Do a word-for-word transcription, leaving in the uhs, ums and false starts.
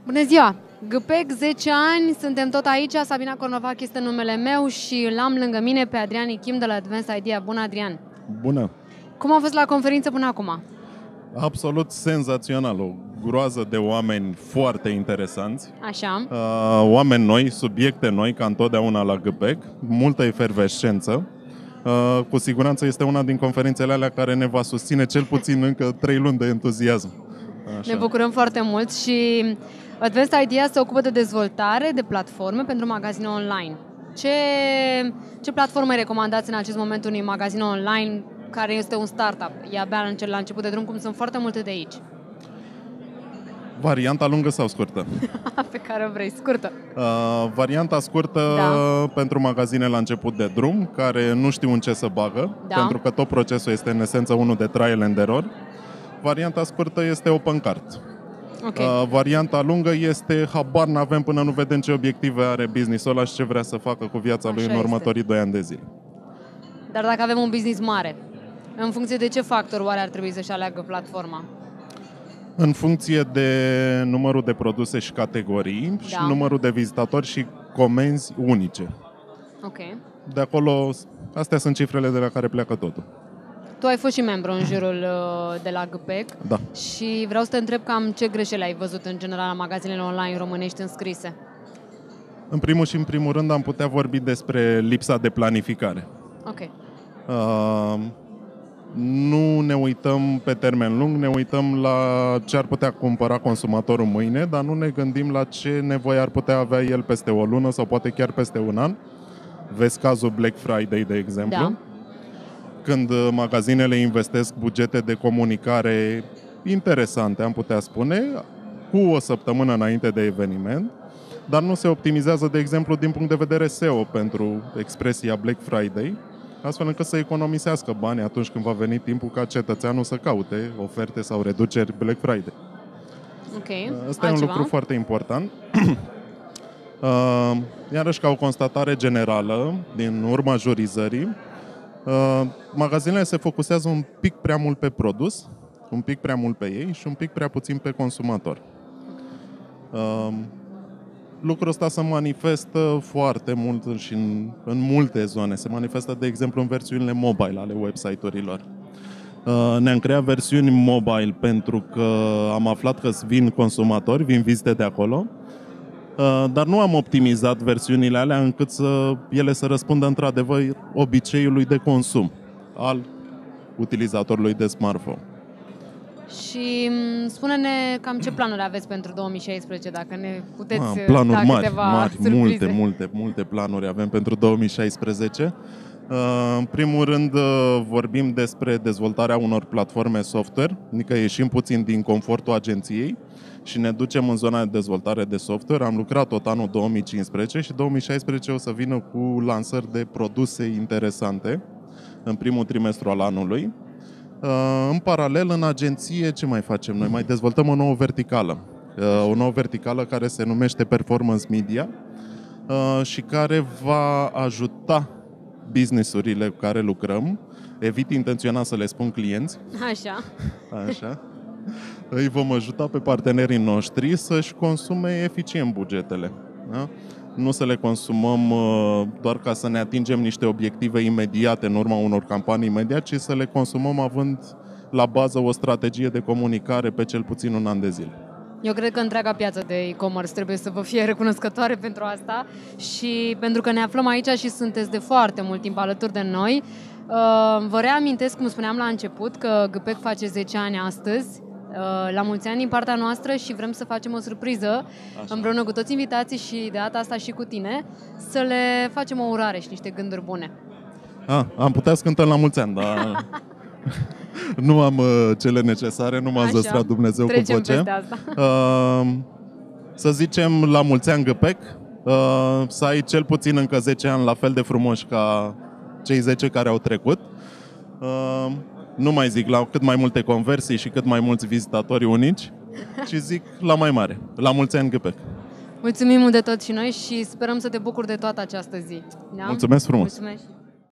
Bună ziua! Găpec, zece ani, suntem tot aici, Sabina Cornovac este numele meu și l-am lângă mine pe Adrian Ichim de la Advanced Idea. Bună, Adrian! Bună! Cum a fost la conferință până acum? Absolut senzațional, o groază de oameni foarte interesanți. Așa. Uh, oameni noi, subiecte noi, ca întotdeauna la Găpec, multă efervescență. Uh, cu siguranță este una din conferințele alea care ne va susține cel puțin încă trei luni de entuziasm. Așa. Ne bucurăm foarte mult și Advanced Idea se ocupă de dezvoltare de platforme pentru magazine online. Ce, ce platforme recomandați în acest moment unui magazin online care este un startup? E abia la început de drum, cum sunt foarte multe de aici. Varianta lungă sau scurtă? Pe care o vrei, scurtă. Uh, varianta scurtă da. pentru magazine la început de drum, care nu știu în ce să bagă, da. pentru că tot procesul este în esență unul de trial and error. Varianta scurtă este open cart. Okay. Uh, varianta lungă este habar n-avem până nu vedem ce obiective are business-ul ăla și ce vrea să facă cu viața lui Așa în următorii este. doi ani de zile. Dar dacă avem un business mare, în funcție de ce factor oare ar trebui să-și aleagă platforma? În funcție de numărul de produse și categorii da. și numărul de vizitatori și comenzi unice. Ok. De acolo, astea sunt cifrele de la care pleacă totul. Tu ai fost și membru în jurul de la Găpec. Da. Și vreau să te întreb cam ce greșeli ai văzut în general la magazinele online românești înscrise. În primul și în primul rând am putea vorbi despre lipsa de planificare. Ok. Uh, nu ne uităm pe termen lung, ne uităm la ce ar putea cumpăra consumatorul mâine, dar nu ne gândim la ce nevoie ar putea avea el peste o lună sau poate chiar peste un an. Vezi cazul Black Friday, de exemplu. Da. Când magazinele investesc bugete de comunicare interesante, am putea spune, cu o săptămână înainte de eveniment, dar nu se optimizează, de exemplu, din punct de vedere S E O pentru expresia Black Friday, astfel încât să economisească bani atunci când va veni timpul ca cetățeanul să caute oferte sau reduceri Black Friday. Ok. Asta e un lucru foarte important. Iarăși, ca o constatare generală, din urma jurizării, Uh, magazinele se focusează un pic prea mult pe produs, un pic prea mult pe ei și un pic prea puțin pe consumator. Uh, lucrul ăsta se manifestă foarte mult și în, în multe zone. Se manifestă, de exemplu, în versiunile mobile ale website-urilor. Uh, ne-am creat versiuni mobile pentru că am aflat că vin consumatori, vin vizite de acolo, Uh, dar nu am optimizat versiunile alea încât să ele să răspundă într-adevăr obiceiului de consum al utilizatorului de smartphone. Și spune-ne cam ce planuri aveți pentru două mii șaisprezece, dacă ne puteți ah, planuri da mari, câteva mari surprize. multe, multe, multe planuri avem pentru două mii șaisprezece. Uh, în primul rând uh, vorbim despre dezvoltarea unor platforme software, adică ieșim puțin din confortul agenției și ne ducem în zona de dezvoltare de software. Am lucrat tot anul două mii cincisprezece și două mii șaisprezece o să vină cu lansări de produse interesante în primul trimestru al anului. În paralel, în agenție, ce mai facem noi? Mai dezvoltăm o nouă verticală. O nouă verticală care se numește Performance Media și care va ajuta business-urile cu care lucrăm. Evit intenționat să le spun clienți. Așa. Așa. Îi vom ajuta pe partenerii noștri să-și consume eficient bugetele. Da? Nu să le consumăm uh, doar ca să ne atingem niște obiective imediate în urma unor campanii imediate, ci să le consumăm având la bază o strategie de comunicare pe cel puțin un an de zile. Eu cred că întreaga piață de e-commerce trebuie să vă fie recunoscătoare pentru asta și pentru că ne aflăm aici și sunteți de foarte mult timp alături de noi. Vă reamintesc, cum spuneam la început, că Găpec face zece ani astăzi, la mulți ani din partea noastră și vrem să facem o surpriză Așa. împreună cu toți invitații și de data asta și cu tine, să le facem o urare și niște gânduri bune. Ah, am putea să cântăm la mulți ani, dar nu am uh, cele necesare, nu m-a zăstrat Dumnezeu Trecem cu voce. Uh, să zicem la mulți ani Găpec, uh, să ai cel puțin încă zece ani la fel de frumoși ca cei zece care au trecut. Uh, nu mai zic la cât mai multe conversii și cât mai mulți vizitatori unici, ci zic la mai mare. La mulți ani Găpec. Mulțumim mult de tot și noi și sperăm să te bucuri de toată această zi. Da? Mulțumesc frumos! Mulțumesc.